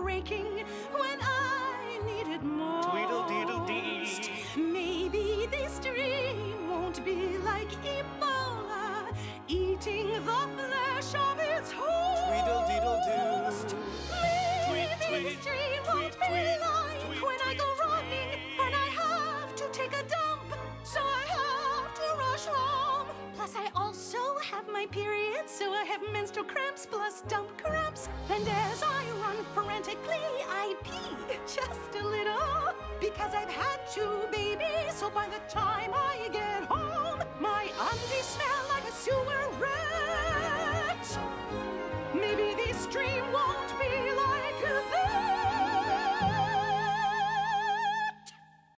breaking when I need it most. Tweedle-deedle-dee. Maybe this dream won't be like Ebola, eating the flesh of its host. Tweedle-deedle-doo. Maybe this dream won't be like when I go running and I have to take a dump, so I have to rush home. Plus I also have my period, so I have menstrual cramps plus dump cramps. And as I run frantically, I pee just a little because I've had two babies. So by the time I get home, my undies smell like a sewer rat. Maybe this dream won't